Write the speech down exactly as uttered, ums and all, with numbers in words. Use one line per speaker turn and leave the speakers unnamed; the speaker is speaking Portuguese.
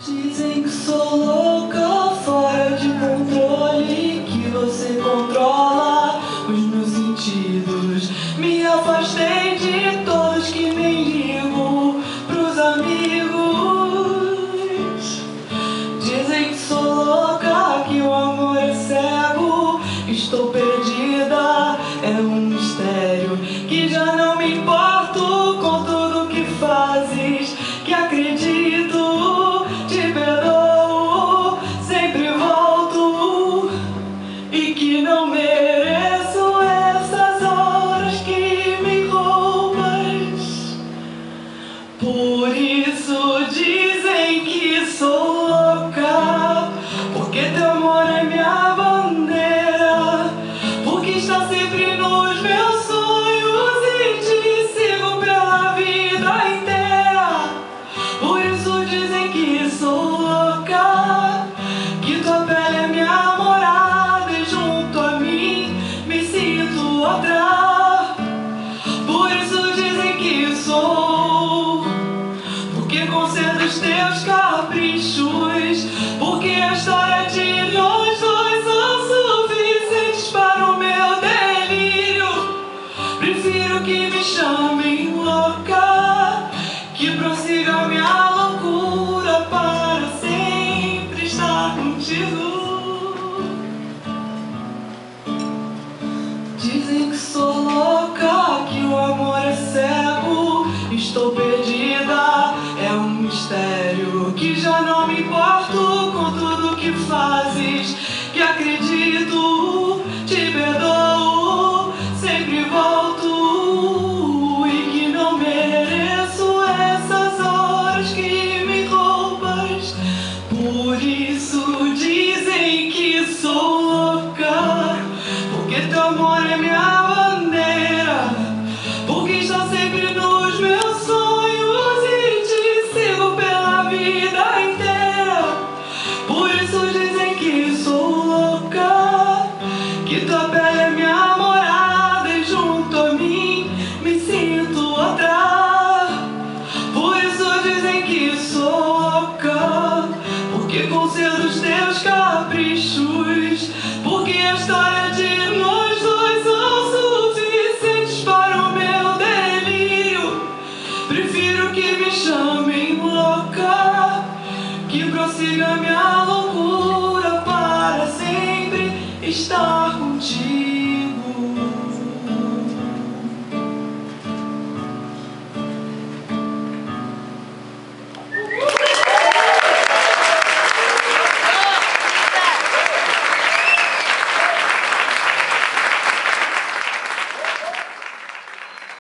Dizem que sou louca, fora de controle, que você controla os meus sentidos. Me afastei de todos que nem ligo pros amigos. Dizem que sou louca, que o amor é cego. Estou perdida, é um mistério, que já não me importo com tudo que fazes, que acredito, te perdoo, sempre volto, e que não mereço essas horas que me roubas. Por isso dizem que sou louca, porque teu amor é minha bandeira, porque está sempre nos meus sonhos e te sigo pela vida inteira. Por isso dizem que sou louca, que tua pele é minha morada e junto a mim me sinto outra. Por isso dizem que sou, porque concedo os teus caprichos, porque a história de nós dois são suficientes para o meu delírio. Prefiro que me chamem louca, que prossiga minha loucura para sempre estar contigo. Dizem que sou louca, que o amor é cego. Estou perdida, é um mistério, que já não me importo com tudo que fazes, que acredito, te perdoo, sempre volto, e que não mereço essas horas que me roubas. Por isso dizem que sou louca, porque teu amor é minha bandeira, porque está sempre nos meus sonhos e te sigo pela vida inteira. Por isso dizem que sou louca, que tua pele é minha morada e junto a mim me sinto outra. Por isso dizem que sou louca, porque concedo os teus caprichos, porque a história de nós dois são suficientes para o meu delírio. Prefiro que me chamem louca, que prossiga minha loucura para sempre estar contigo.